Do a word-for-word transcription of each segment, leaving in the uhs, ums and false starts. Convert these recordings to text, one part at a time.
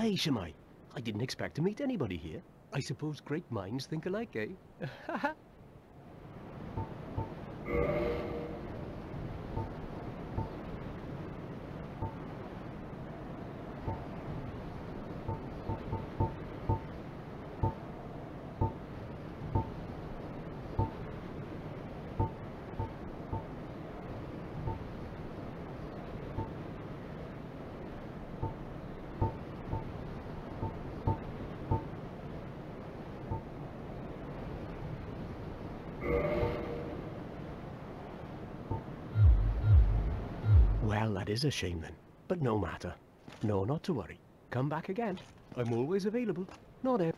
Aye, Shemai. I didn't expect to meet anybody here. I suppose great minds think alike, eh? Well, that is a shame then. But no matter. No, not to worry. Come back again. I'm always available. Not ever.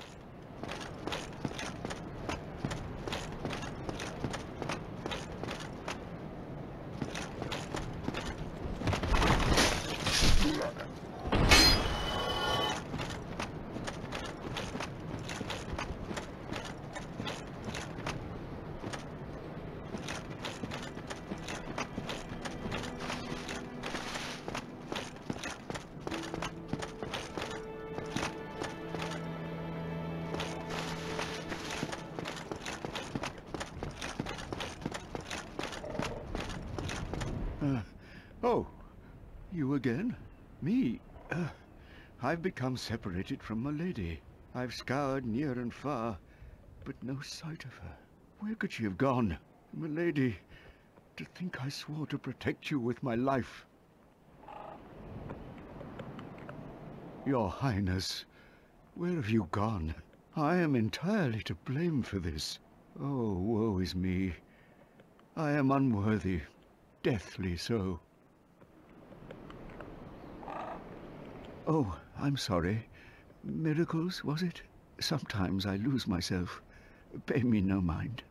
Uh, oh, you again? Me? Uh, I've become separated from my lady. I've scoured near and far, but no sight of her. Where could she have gone? My lady, to think I swore to protect you with my life. Your Highness, where have you gone? I am entirely to blame for this. Oh, woe is me. I am unworthy. Deathly so. Oh, I'm sorry. Miracles, was it? Sometimes I lose myself. Pay me no mind.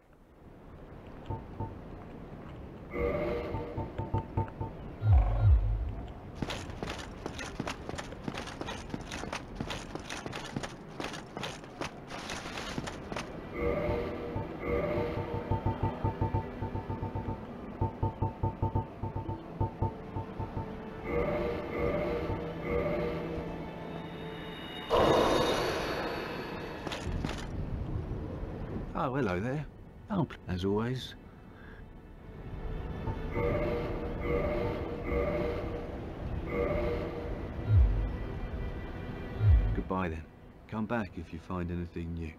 Oh, hello there. Oh, as always. Goodbye then. Come back if you find anything new.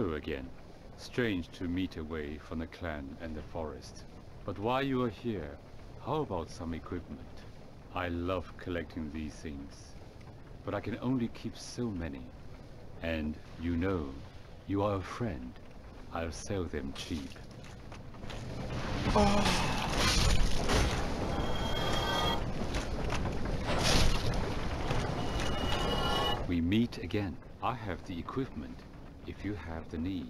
Hello again. Strange to meet away from the clan and the forest. But while you are here, how about some equipment? I love collecting these things, but I can only keep so many. And you know, you are a friend. I'll sell them cheap. We meet again. I have the equipment, if you have the need.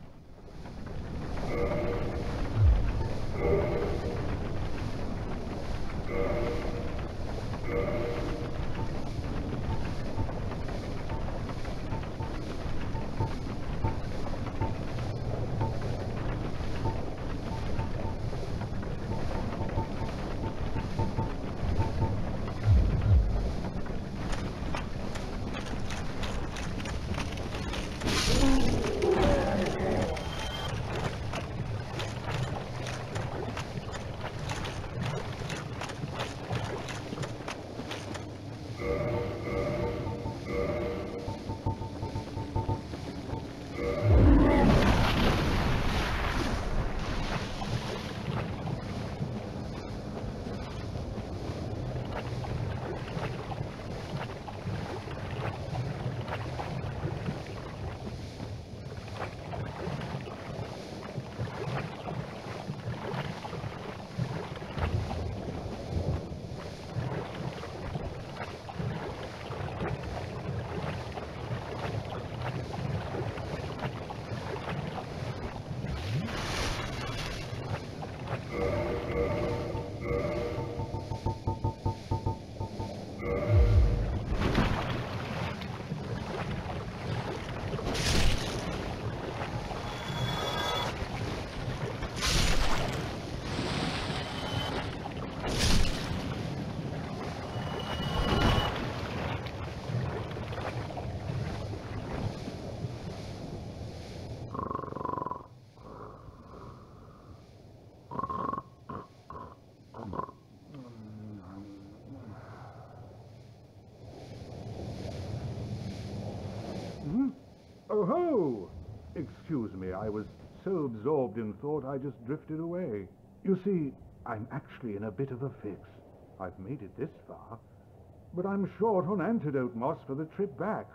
Oh ho! Excuse me, I was so absorbed in thought I just drifted away. You see, I'm actually in a bit of a fix. I've made it this far, but I'm short on antidote moss for the trip back.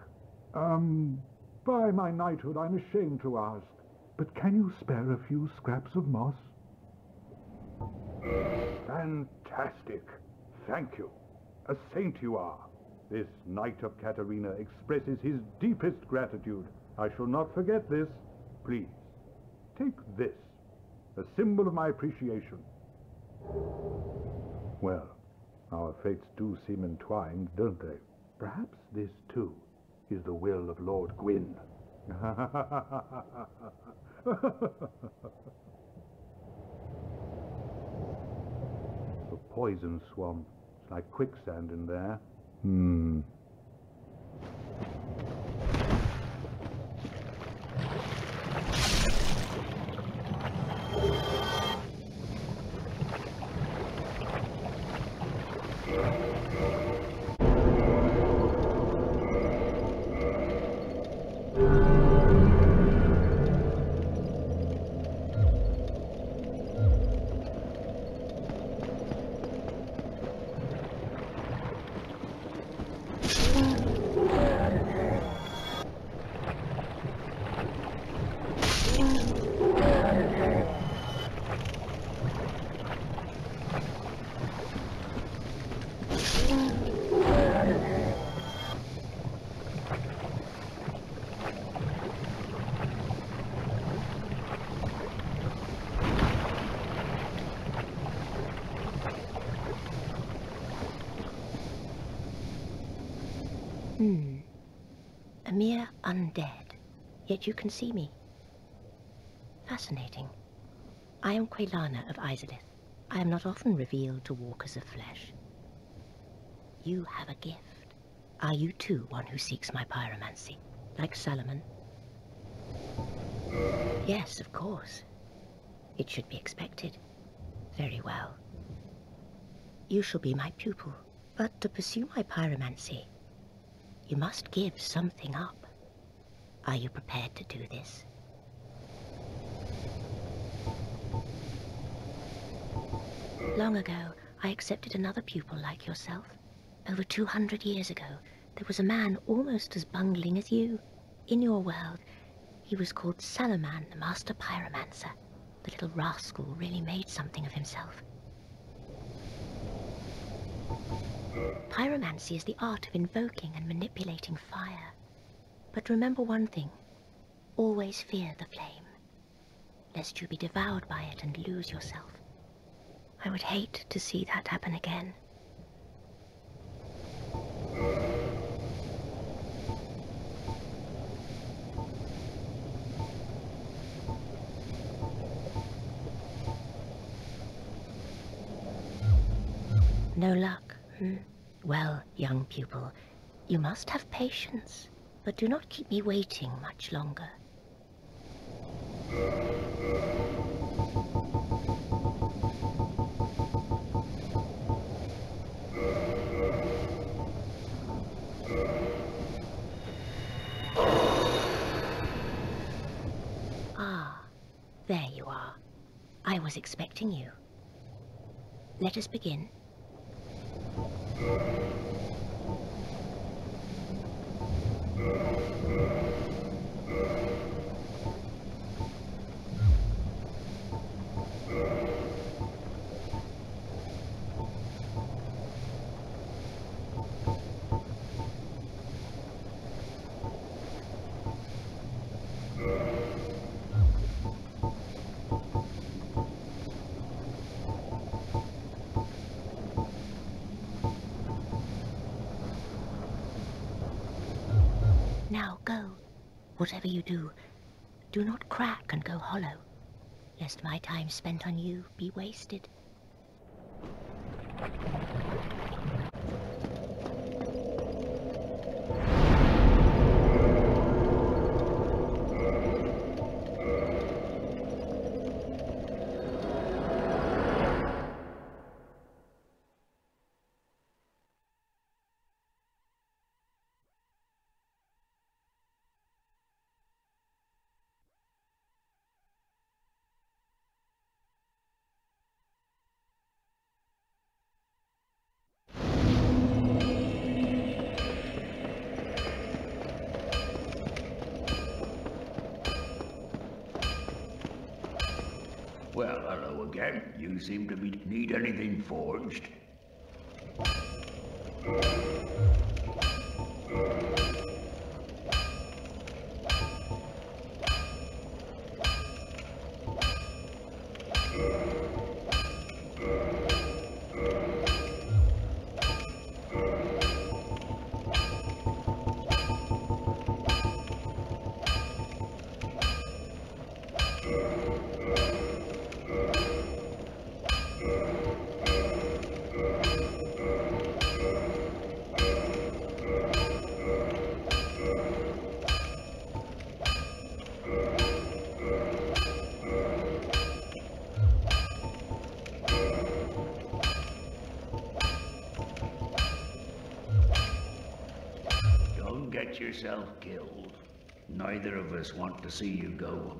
Um, by my knighthood, I'm ashamed to ask, but can you spare a few scraps of moss? Fantastic! Thank you. A saint you are. This Knight of Katarina expresses his deepest gratitude. I shall not forget this. Please, take this, a symbol of my appreciation. Well, our fates do seem entwined, don't they? Perhaps this, too, is the will of Lord Gwyn. The poison swamp. It's like quicksand in there. Hmm. Hmm. A mere undead, yet you can see me. Fascinating. I am Quelana of Izalith. I am not often revealed to walkers of flesh. You have a gift. Are you too one who seeks my pyromancy, like Salaman? Yes, of course. It should be expected. Very well. You shall be my pupil, but to pursue my pyromancy, you must give something up. Are you prepared to do this? Long ago, I accepted another pupil like yourself. Over two hundred years ago, there was a man almost as bungling as you. In your world, he was called Salaman, the master pyromancer. The little rascal really made something of himself. Pyromancy is the art of invoking and manipulating fire. But remember one thing. Always fear the flame, lest you be devoured by it and lose yourself. I would hate to see that happen again. No luck, hmm? Well, young pupil, you must have patience, but do not keep me waiting much longer. Ah, there you are. I was expecting you. Let us begin. Now go. Whatever you do, do not crack and go hollow, lest my time spent on you be wasted. Well, hello again. You seem to be need anything forged. Get yourself killed. Neither of us want to see you go.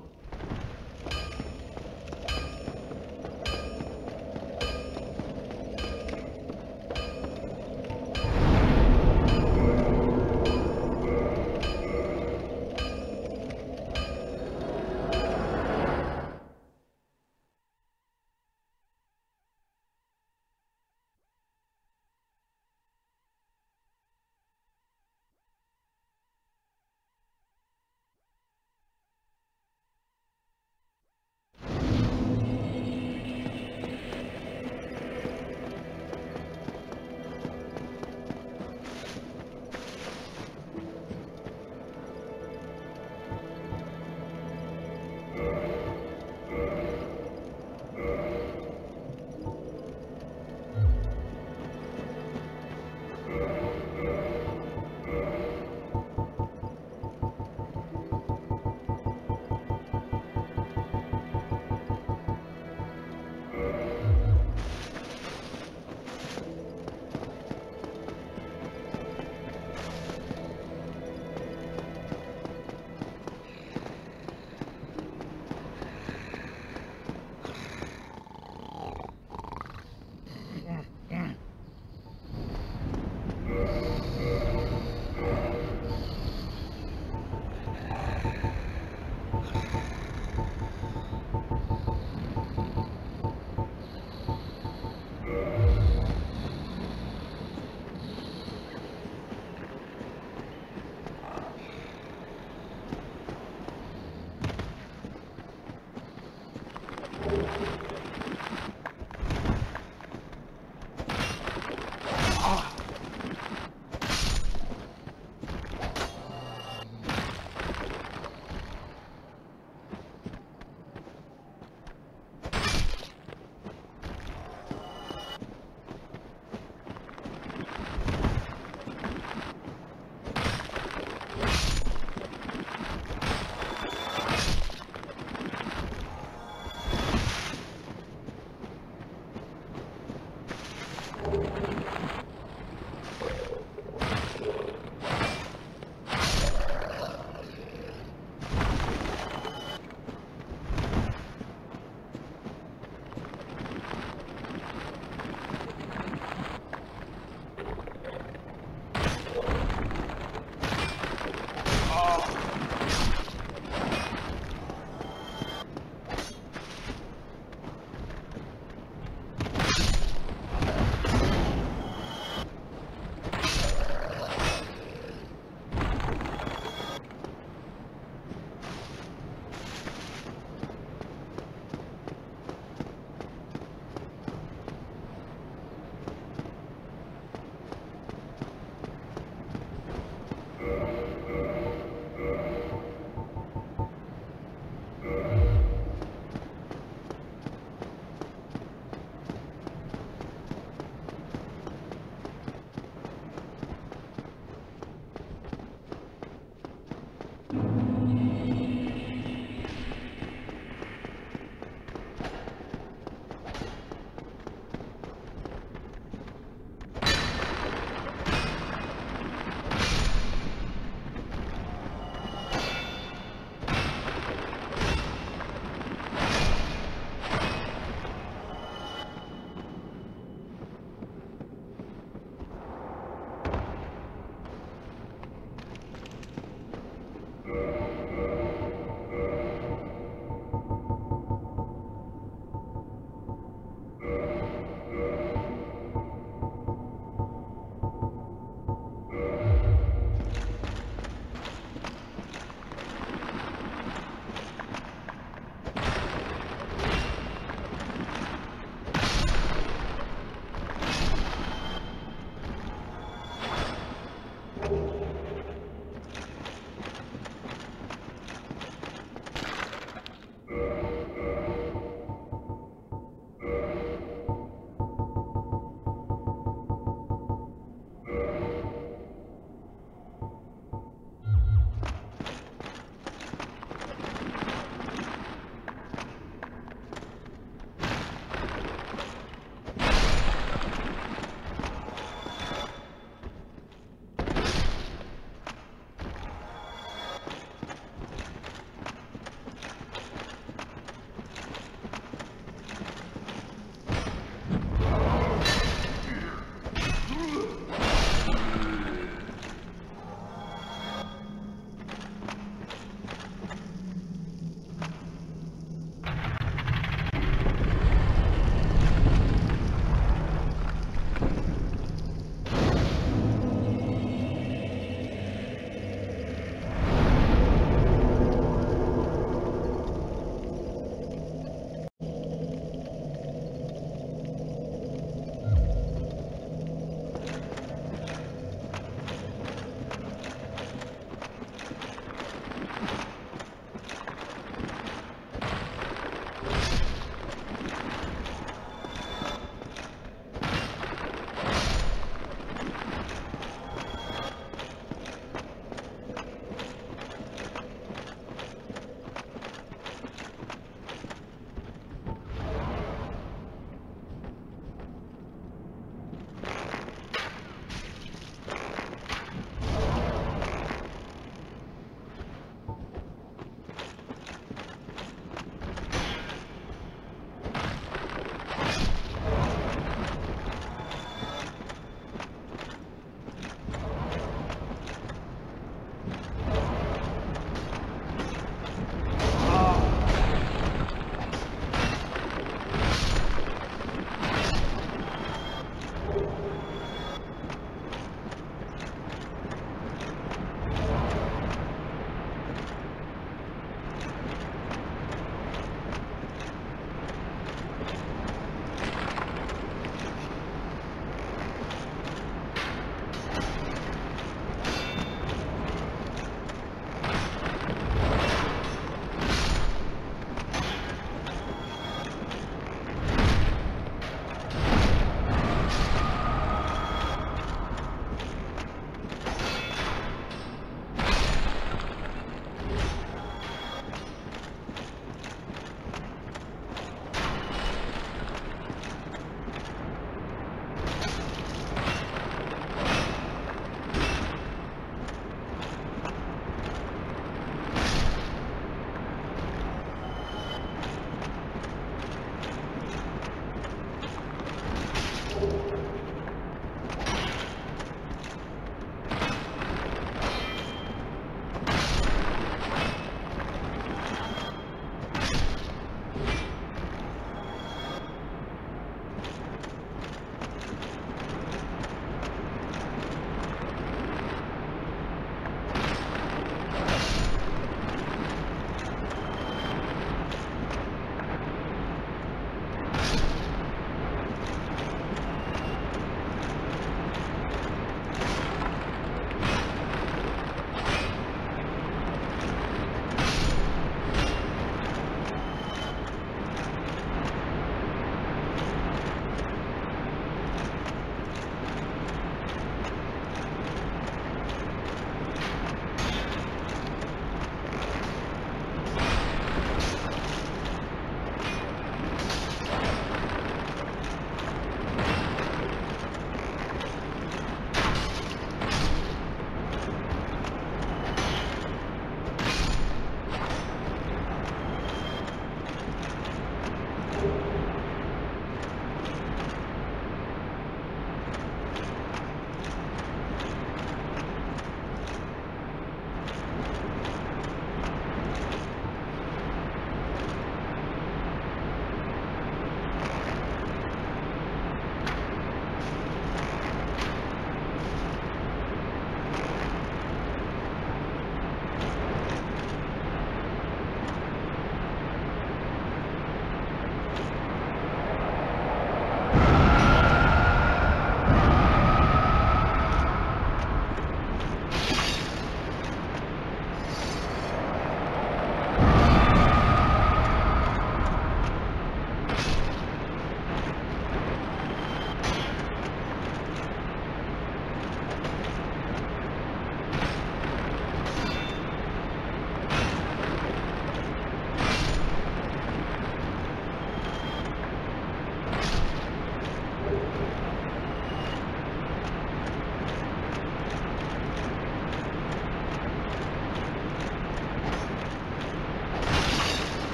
Uh.